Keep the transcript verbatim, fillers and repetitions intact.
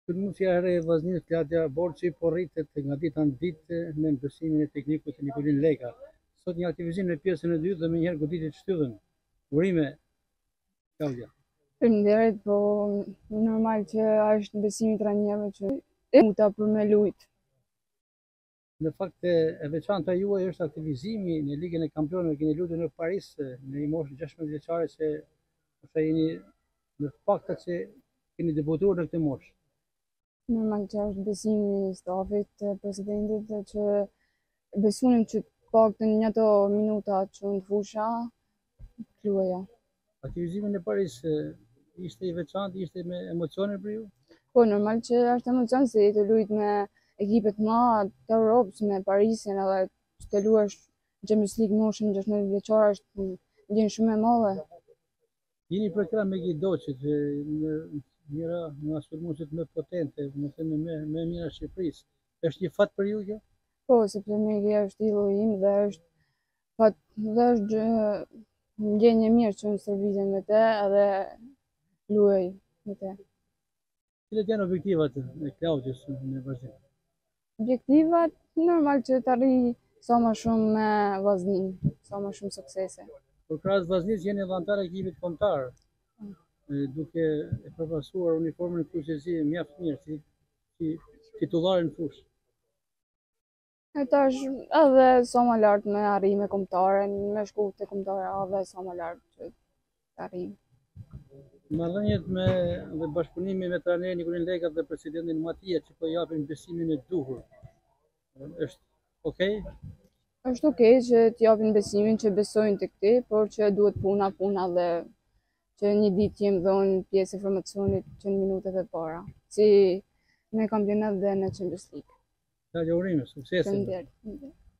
Sulmuesja e re e Vllaznisë Klaudia Borçi po rritet nga dita në ditë me mbështetimin e teknikut të Nikolin Leka. Sot një aktivizim në pjesën e dytë dhe menjëherë goditjet shtyllën. Urime, Klaudia. Faleminderit, po normal që është besimi i trajnerëve që e muta për me lujt. Në fakt e veçanta juaj është aktivizimi në Ligën e Kampionëve, keni luajtur në Paris në një moshë gjashtëmbëdhjetë vjeçare që ose jeni në fakta që keni debutuar në këtë moshë. Normal që është besimi i stafit të presidentit dhe që besunim që paktën në ato minuta që unë fusha luaja. Aktivizimi në Paris ishte i veçantë, ishte me emocione për ju? Po normal që është emocion se të luajt me ekipet më të Europës, me Parisin edhe që të luash Champions League moshën gjashtëmbëdhjetë vjeçare është gjë shumë e madhe. Jeni për krah me Gidoçit, në njëra nga sulmuesit më potente, më thënë më më mira Shqipërisë. Është një fat për ju kjo? Po, sepse Megi është idolli im dhe është fat dhe është ndjenjë mirë që unë stërvitem me te edhe luaj me te. Cilat janë objektivat e Klaudios në vazhdim? Objektivat normal që të arrijë sa më shumë me Vllaznin, sa më shumë suksese. Për krahas Vllaznisë jeni dhëntar e ekipit kombëtar, duke e përfaqësuar uniformën fuqëzi mjaft mirë si, si titullare në fushë. E tash edhe sa më lart me arrime kombëtare, me shku te kombëtare edhe sa më lart që të arrijmë. Marrëdhëniet me dhe bashkëpunimi me trajnerin Nikolin Leka dhe presidentin Matija që po japin besimin e duhur. Është okay? Është okay që t'japin besimin që besojnë tek ti, por që duhet puna, puna dhe që një ditë jem dhënë pjesë e formacionit që në minutat e para, si në kampionat dhe në Champions League. Ka urime, suksese. Faleminderit.